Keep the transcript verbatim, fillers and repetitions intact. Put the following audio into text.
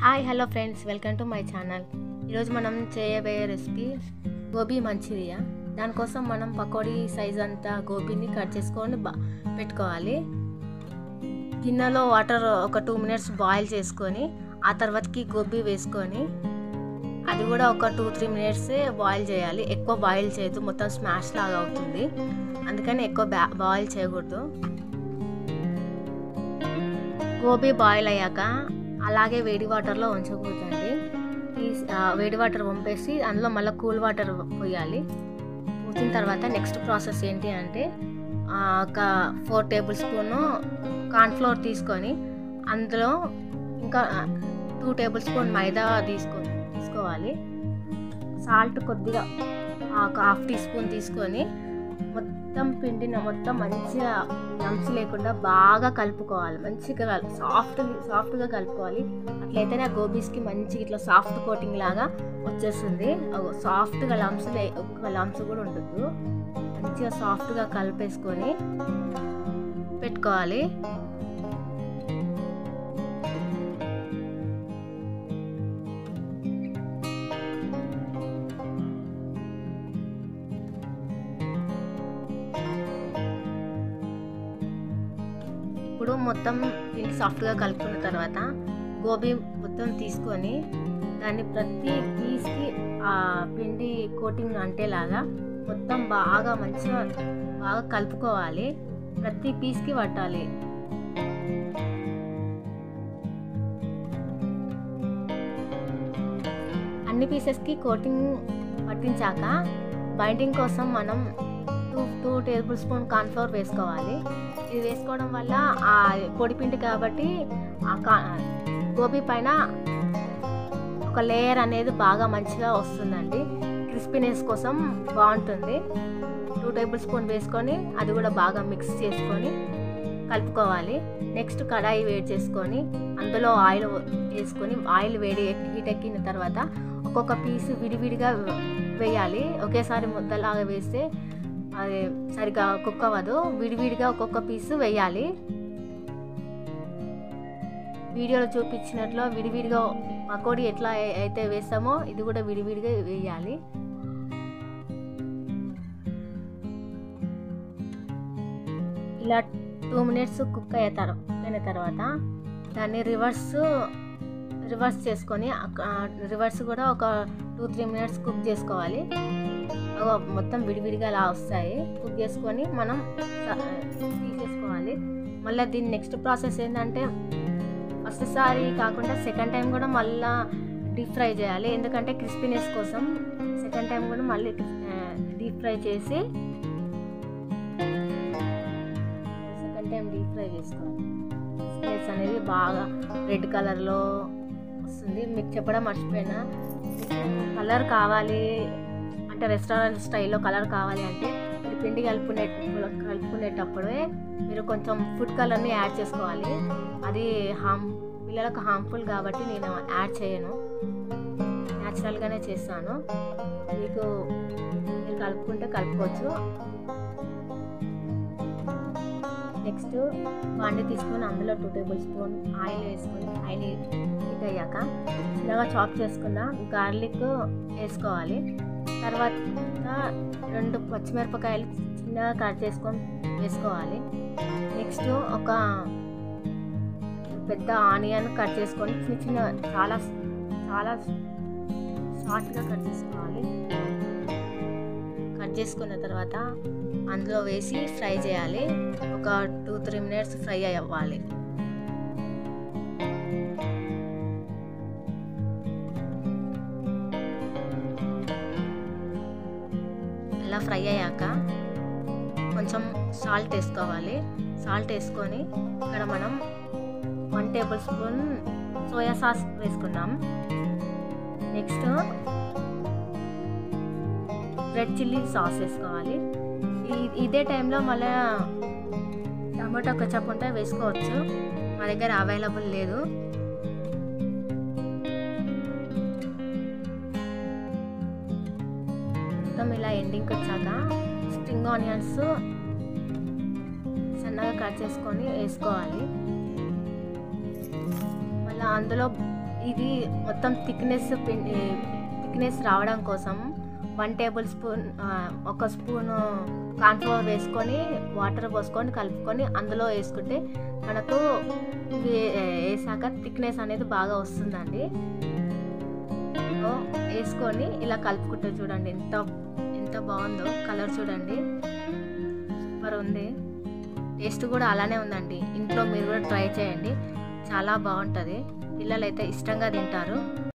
Hi hello friends, welcome to my channel. ఈరోజు మనం చేయబోయే రెసిపీ గోబీ మంచూరియా. దానికోసం మనం పకోడీ సైజ్ అంతా గోబీని కట్ చేసుకొని బా పెట్టుకోవాలి. గిన్నెలో వాటర్ ఒక టూ మినిట్స్ బాయిల్ చేసుకొని ఆ తర్వాతకి గోబీ వేసుకొని అది కూడా ఒక టూ త్రీ మినిట్సే బాయిల్ చేయాలి. ఎక్కువ బాయిల్ చేయొద్దు, మొత్తం స్మాష్ లాగా అవుతుంది. అందుకని ఎక్కువ బా బాయిల్ చేయకూడదు. గోబీ బాయిల్ అయ్యాక అలాగే వేడి వాటర్లో ఉంచకూడదండి. తీసి వేడి వాటర్ పంపేసి అందులో మళ్ళీ కూల్ వాటర్ పోయాలి. పోసిన తర్వాత నెక్స్ట్ ప్రాసెస్ ఏంటి అంటే ఒక ఫోర్ టేబుల్ స్పూను కార్న్ఫ్లోర్ తీసుకొని అందులో ఇంకా టూ టేబుల్ స్పూన్ మైదా తీసుకో తీసుకోవాలి సాల్ట్ కొద్దిగా ఒక హాఫ్ టీ స్పూన్ తీసుకొని మొత్తం పిండిన మొత్తం మంచిగా లంప్స్ లేకుండా బాగా కలుపుకోవాలి. మంచిగా సాఫ్ట్ సాఫ్ట్గా కలుపుకోవాలి. అట్లయితేనే ఆ గోబీస్కి మంచిగా ఇట్లా సాఫ్ట్ కోటింగ్ లాగా వచ్చేస్తుంది. సాఫ్ట్గా లంప్స్ ఒక్క లంప్స్ కూడా ఉండదు. మంచిగా సాఫ్ట్గా కలిపేసుకొని పెట్టుకోవాలి. ఇప్పుడు మొత్తం పిండి సాఫ్ట్గా కలుపుకున్న తర్వాత గోబీ మొత్తం తీసుకొని దాన్ని ప్రతి పీస్కి ఆ పిండి కోటింగ్ అంటేలాగా మొత్తం బాగా మంచిగా బాగా కలుపుకోవాలి. ప్రతి పీస్కి పట్టాలి. అన్ని పీసెస్కి కోటింగ్ పట్టించాక బైండింగ్ కోసం మనం two two tablespoon cornflour వేసుకోవాలి. ఇది వేసుకోవడం వల్ల ఆ పొడి పిండి కాబట్టి ఆ కా గోబీ పైన ఒక లేయర్ అనేది బాగా మంచిగా వస్తుందండి. క్రిస్పీనెస్ కోసం బాగుంటుంది. టూ టేబుల్ స్పూన్ వేసుకొని అది కూడా బాగా మిక్స్ చేసుకొని కలుపుకోవాలి. నెక్స్ట్ కడాయి వేడి చేసుకొని అందులో ఆయిల్ వేసుకొని ఆయిల్ వేడి హీట్ ఎక్కిన తర్వాత ఒక్కొక్క పీస్ విడివిడిగా వేయాలి. ఒకేసారి ముద్దలాగా వేస్తే అది సరిగా కుక్ అవ్వదు. విడివిడిగా ఒక్కొక్క పీసు వేయాలి. వీడియోలో చూపించినట్లు విడివిడిగా పకోడీ ఎట్లా అయితే వేస్తామో ఇది కూడా విడివిడిగా వేయాలి. ఇలా టూ మినిట్స్ కుక్ అయ్యే తర్వాత అయిన తర్వాత దాన్ని రివర్స్ రివర్స్ చేసుకొని రివర్స్ కూడా ఒక టూ త్రీ మినిట్స్ కుక్ చేసుకోవాలి. మొత్తం విడివిడిగా అలా వస్తాయి. కుక్ చేసుకొని మనం తీసేసుకోవాలి. మళ్ళీ దీని నెక్స్ట్ ప్రాసెస్ ఏంటంటే ఫస్ట్ సారి కాకుండా సెకండ్ టైం కూడా మళ్ళీ డీప్ ఫ్రై చేయాలి. ఎందుకంటే క్రిస్పీనెస్ కోసం సెకండ్ టైం కూడా మళ్ళీ డీప్ ఫ్రై చేసి సెకండ్ టైం డీప్ ఫ్రై చేసుకోవాలి. క్రిస్పీనెస్ అనేది బాగా రెడ్ కలర్లో వస్తుంది. మీకు చెప్పడం మర్చిపోయినా, కలర్ కావాలి అంటే రెస్టారెంట్ స్టైల్లో కలర్ కావాలి అంటే ఇది పిండి కలుపుకునే కలుపుకునేటప్పుడే మీరు కొంచెం ఫుడ్ కలర్ని యాడ్ చేసుకోవాలి. అది హామ్ పిల్లలకు హార్మ్ఫుల్ కాబట్టి నేను యాడ్ చేయను, న్యాచురల్గానే చేస్తాను. మీకు మీరు కలుపుకుంటే కలుపుకోవచ్చు. నెక్స్ట్ బాండి తీసుకొని అందులో టూ టేబుల్ స్పూన్ ఆయిల్ వేసుకొని ఆయిల్ హీట్ అయ్యాక చిన్నగా చాప్ చేసుకున్న గార్లిక్ వేసుకోవాలి. తర్వాత రెండు పచ్చిమిరపకాయలు చిన్నగా కట్ చేసుకొని వేసుకోవాలి. నెక్స్ట్ ఒక పెద్ద ఆనియన్ కట్ చేసుకొని చిన్న చిన్న చాలా చాలా షార్ట్గా కట్ చేసుకోవాలి. కట్ చేసుకున్న తర్వాత అందులో వేసి ఫ్రై చేయాలి. ఒక టూ త్రీ మినిట్స్ ఫ్రై అవ్వాలి. ఇలా ఫ్రై అయ్యాక కొంచెం సాల్ట్ వేసుకోవాలి. సాల్ట్ వేసుకొని ఇక్కడ మనం one tablespoon soya sauce వేసుకున్నాం. నెక్స్ట్ రెడ్ చిల్లీ సాస్ వేసుకోవాలి. ఇదే టైంలో మళ్ళీ టమాటో కచప్ ఉంటే వేసుకోవచ్చు. మా దగ్గర అవైలబుల్ లేదు. ఇలా ఎండింగ్కి వచ్చాక స్ప్రింగ్ ఆనియన్స్ సన్నగా కట్ చేసుకొని వేసుకోవాలి. మళ్ళీ అందులో ఇది మొత్తం థిక్నెస్ థిక్నెస్ రావడం కోసం వన్ టేబుల్ స్పూన్ ఒక స్పూను కార్న్ఫ్లవర్ వేసుకొని వాటర్ పోసుకొని కలుపుకొని అందులో వేసుకుంటే మనకు ఇవి వేసాక థిక్నెస్ అనేది బాగా వస్తుందండి. వేసుకొని ఇలా కలుపుకుంటే చూడండి ఎంత ఎంత బాగుందో, కలర్ చూడండి సూపర్ ఉంది. టేస్ట్ కూడా అలానే ఉందండి. ఇంట్లో మీరు కూడా ట్రై చేయండి, చాలా బాగుంటుంది. పిల్లలు అయితే ఇష్టంగా తింటారు.